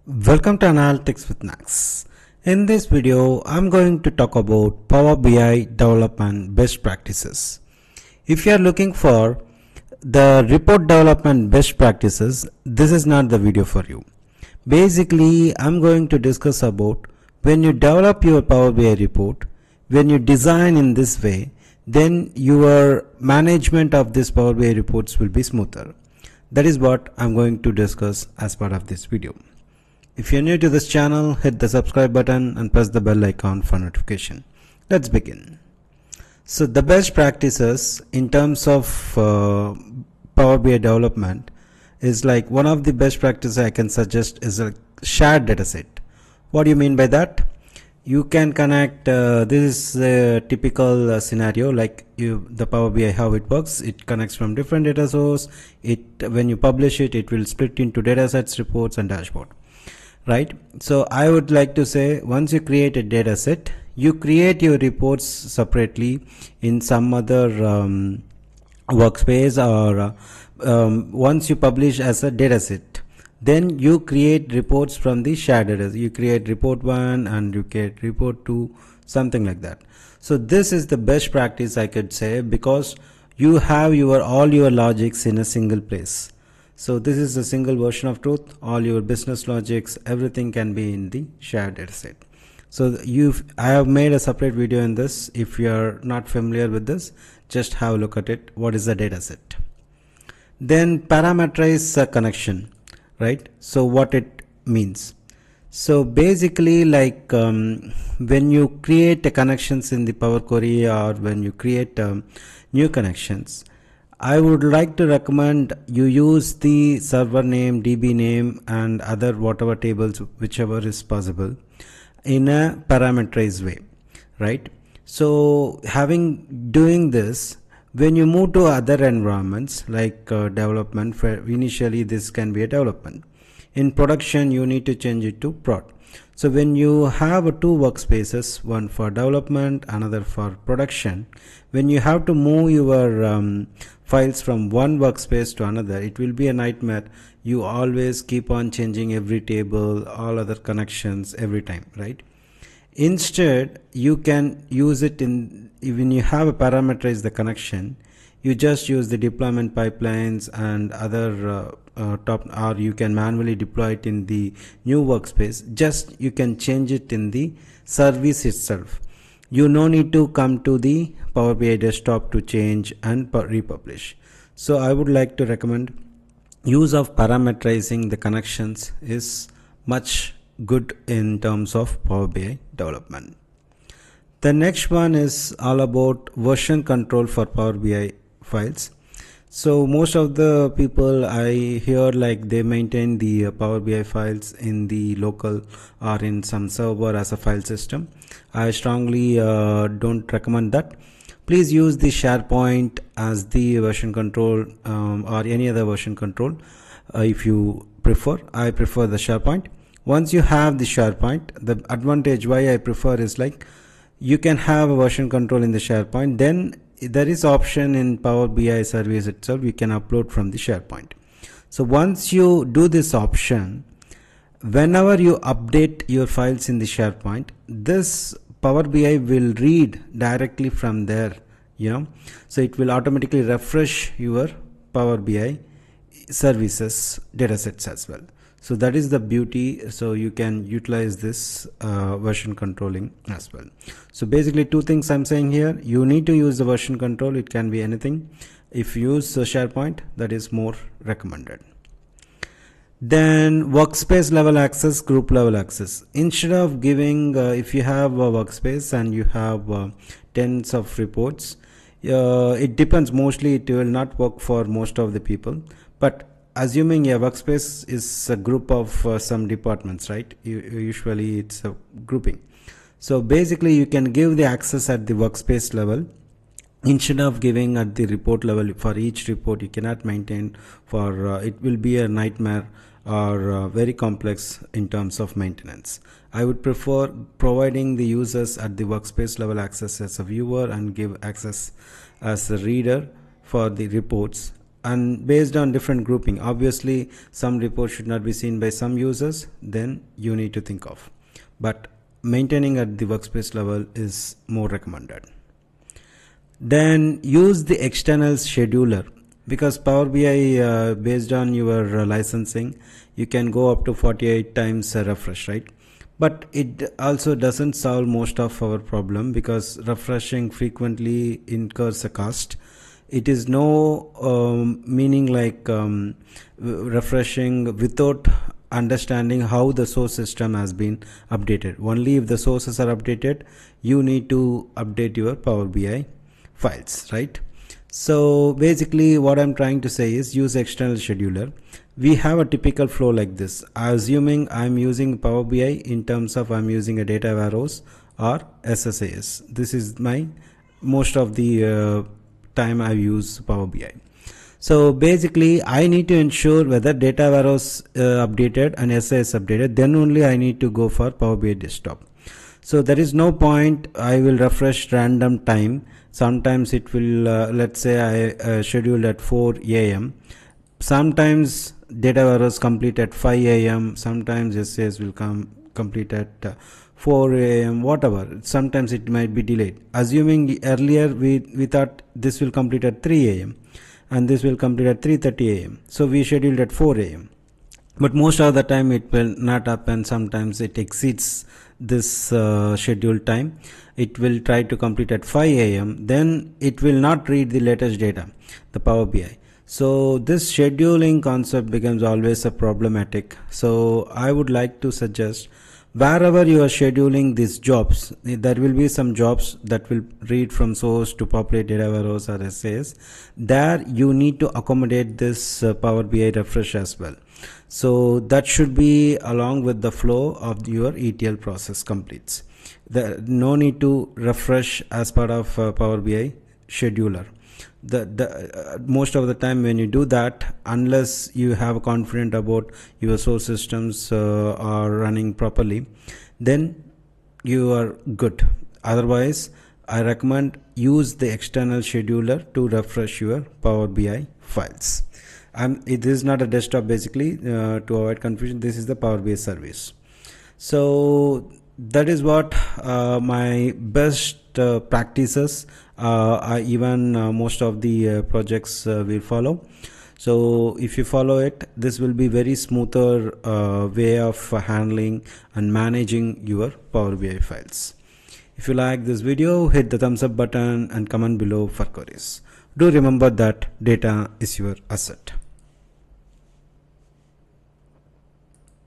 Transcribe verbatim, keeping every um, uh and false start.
Welcome to Analytics with Nags. In this video, I'm going to talk about Power B I development best practices. If you are looking for the report development best practices, this is not the video for you. Basically, I'm going to discuss about when you develop your Power B I report, when you design in this way, then your management of this Power B I reports will be smoother. That is what I'm going to discuss as part of this video. If you're new to this channel, hit the subscribe button and press the bell icon for notification. Let's begin. So the best practices in terms of uh, Power B I development is like one of the best practices I can suggest is a shared dataset. What do you mean by that? You can connect, uh, this is a typical uh, scenario like you, the Power B I, how it works. It connects from different data source. It, when you publish it, it will split into datasets, reports and dashboard. Right. So I would like to say, once you create a data set, you create your reports separately in some other um, workspace, or uh, um, once you publish as a data set, then you create reports from the shared data. You create report one and you create report two, something like that. So this is the best practice I could say, because you have your all your logics in a single place. So this is a single version of truth. All your business logics, everything can be in the shared dataset. So you've, I have made a separate video in this. If you are not familiar with this, just have a look at it. What is the dataset? Then parameterize connection, right? So what it means. So basically, like um, when you create a connections in the Power Query, or when you create um, new connections, I would like to recommend you use the server name, D B name and other whatever tables, whichever is possible, in a parameterized way, right? So having doing this, when you move to other environments like uh, development, for initially this can be a development. In production, you need to change it to prod. So when you have two workspaces, one for development, another for production, when you have to move your um, files from one workspace to another, it will be a nightmare. You always keep on changing every table, all other connections every time, right? Instead, you can use it in, when you have a parameterize the connection, you just use the deployment pipelines and other uh, uh, top, or you can manually deploy it in the new workspace. Just you can change it in the service itself. You no need to come to the Power B I desktop to change and republish. So I would like to recommend use of parameterizing the connections is much good in terms of Power B I development. The next one is all about version control for Power B I files. So most of the people I hear, like they maintain the uh, Power B I files in the local or in some server as a file system. I strongly uh, don't recommend that. Please use the SharePoint as the version control, um, or any other version control uh, if you prefer. I prefer the SharePoint. Once you have the SharePoint, the advantage why I prefer is like you can have a version control in the SharePoint. Then there is option in Power B I service itself, you can upload from the SharePoint. So once you do this option, whenever you update your files in the SharePoint, this Power B I will read directly from there, you know, so it will automatically refresh your Power B I services datasets as well. So that is the beauty. So you can utilize this uh, version controlling as well. So basically two things I'm saying here. You need to use the version control. It can be anything. If you use the SharePoint, that is more recommended. Then workspace level access, group level access. Instead of giving, uh, if you have a workspace and you have uh, tens of reports, uh, it depends. Mostly it will not work for most of the people, but assuming a workspace is a group of uh, some departments, right? You, usually it's a grouping. So basically you can give the access at the workspace level instead of giving at the report level. For each report you cannot maintain, for uh, it will be a nightmare or uh, very complex in terms of maintenance. I would prefer providing the users at the workspace level access as a viewer and give access as a reader for the reports and based on different grouping. Obviously some reports should not be seen by some users, then you need to think of, but maintaining at the workspace level is more recommended. Then use the external scheduler, because Power B I uh, based on your uh, licensing you can go up to forty-eight times uh, refresh, right? But it also doesn't solve most of our problem, because refreshing frequently incurs a cost. It is no um, meaning like um, refreshing without understanding how the source system has been updated. Only if the sources are updated, you need to update your Power B I files, right? So basically what I'm trying to say is use external scheduler. We have a typical flow like this, assuming I'm using Power B I in terms of I'm using a data warehouse or S S A S. This is my most of the uh, time I use Power B I. So basically I need to ensure whether data warehouse uh, updated and S S A S updated, then only I need to go for Power B I desktop. So there is no point I will refresh random time. Sometimes it will uh, let's say I uh, scheduled at four A M Sometimes data warehouse complete at five A M Sometimes S S A S will come complete at uh, four A M whatever. Sometimes it might be delayed. Assuming earlier we, we thought this will complete at three A M and this will complete at three thirty A M So we scheduled at four A M But most of the time it will not happen. Sometimes it exceeds this uh, scheduled time. It will try to complete at five A M Then it will not read the latest data, the Power B I. So this scheduling concept becomes always a problematic. So I would like to suggest, wherever you are scheduling these jobs, there will be some jobs that will read from source to populate data warehouse or S A S. There you need to accommodate this uh, Power B I refresh as well. So that should be along with the flow of your E T L process completes. The, no need to refresh as part of uh, Power B I scheduler. The, the uh, most of the time when you do that, unless you have confidence about your source systems uh, are running properly, then you are good. Otherwise I recommend use the external scheduler to refresh your Power B I files. Um, it is not a desktop basically, uh, to avoid confusion. This is the Power B I service. So that is what uh, my best uh, practices uh, are. Even uh, most of the uh, projects uh, will follow. So if you follow it, this will be very smoother uh, way of uh, handling and managing your Power B I files. If you like this video, hit the thumbs up button and comment below for queries. Do remember that data is your asset.